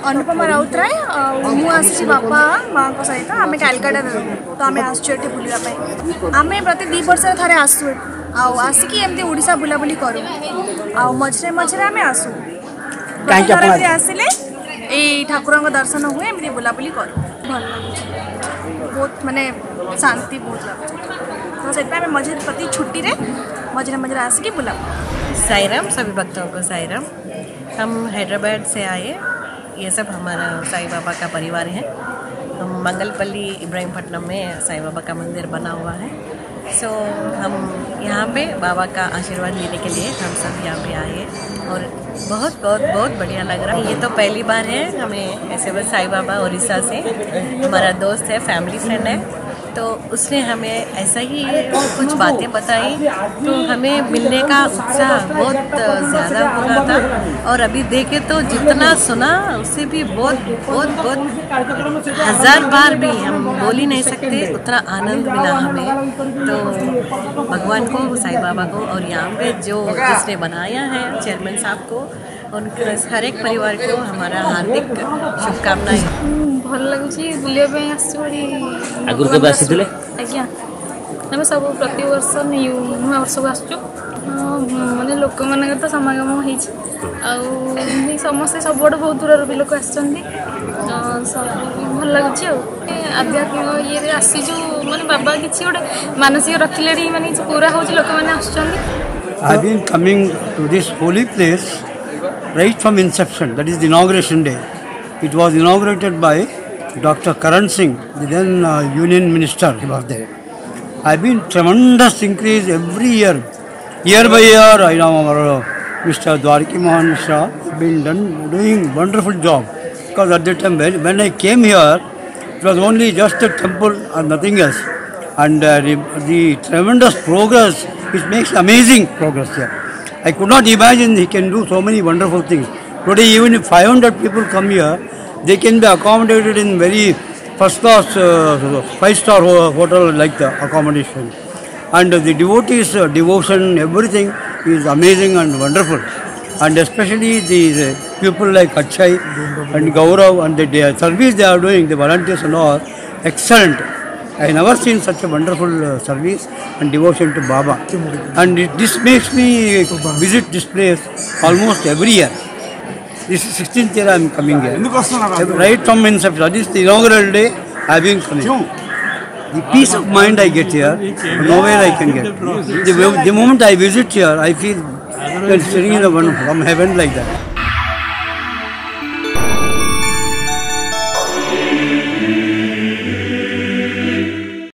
अनुपमा राउतराय मुझे बापा माँ को सहित आम कालकाटा तो आम आसुँ बुलापी आम प्रति 2 वर्ष थे आसू आसिक एमती ओडिशा बुलाबुली करूँ आ मझे मझे आम आसू आसिले ये ठाकुर दर्शन हुए एमती बुलाबुली करूँ भल बहुत माने शांति बहुत लगे तो से मझे प्रति छुट्टी रे मझे मझे आसिक बुला। साई राम, सभी भक्तों को साई राम। हम हैदराबाद से आए, ये सब हमारा साई बाबा का परिवार है। हम मंगलपल्ली इब्राहिमपट्टनम में साई बाबा का मंदिर बना हुआ है। सो हम यहाँ पे बाबा का आशीर्वाद लेने के लिए हम सब यहाँ पे आए और बहुत बहुत बहुत बढ़िया लग रहा है। ये तो पहली बार है हमें ऐसे बस साई बाबा उड़ीसा से हमारा दोस्त है, फैमिली फ्रेंड है, तो उसने हमें ऐसा ही कुछ बातें बताई तो हमें मिलने का उत्साह बहुत ज़्यादा हो रहा था। और अभी देखे तो जितना सुना उससे भी बहुत बहुत बहुत 1000 बार भी हम बोल ही नहीं सकते, उतना आनंद मिला हमें। तो भगवान को, साई बाबा को और यहाँ पे जो जिसने बनाया है चेयरमैन साहब को, उनके हर एक परिवार को हमारा हार्दिक शुभकामनाएं। भल लगुच बुलापी आगुरी केबे आसीथिले? आज्ञा आम सब प्रति वर्ष नुआ वर्ष को आसुँ माने लोक मान तो समागम हो समस्ते सब बहुत दूर भी लोक आसुँच भल लगुच आध्यात्मिक ये आसीचु माने बाबा किसी गोटे मानसिक रखिले माने पूरा हो लोक मैंने आसुँच। I've been coming to this holy place right from inception, that is the inauguration day. It was inaugurated by Dr. Karan Singh, the then Union Minister. He was there. I've been tremendous increase every year. Year by year, I know Mr. Dwarki Mohan Mishra has been doing wonderful job. Because at that time when I came here, it was only just a temple and nothing else. And the tremendous progress, it makes amazing progress here. I could not imagine he can do so many wonderful things. Today, even if 500 people come here, they can be accommodated in very first class 5-star hotel like the accommodation. And the devotees' devotion, everything is amazing and wonderful. And especially the people like Achai and Gaurav and the service they are doing, the volunteers and all, excellent. I never seen such a wonderful service and devotion to Baba. And this makes me visit this place almost every year. This is 16th year I am coming here. Right from inception, this is the inaugural day I have been coming. The peace of mind I get here, nowhere I can get. The moment I visit here, I feel sitting in from heaven like that.